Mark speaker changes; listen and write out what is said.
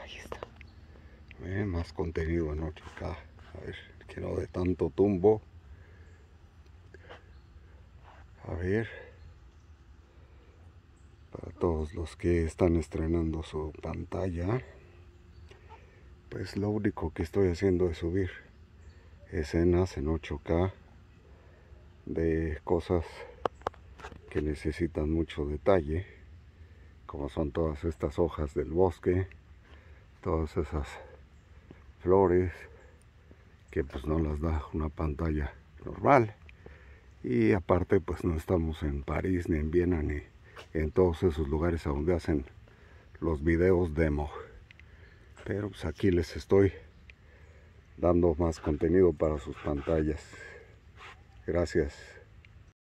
Speaker 1: Ahí está. Más contenido en 8K. A ver, que no de tanto tumbo. A ver. Para todos los que están estrenando su pantalla, pues lo único que estoy haciendo es subir escenas en 8K de cosas que necesitan mucho detalle, como son todas estas hojas del bosque, todas esas flores que pues no las da una pantalla normal. Y aparte pues no estamos en París ni en Viena ni en todos esos lugares a donde hacen los videos demo, pero pues aquí les estoy dando más contenido para sus pantallas. Gracias.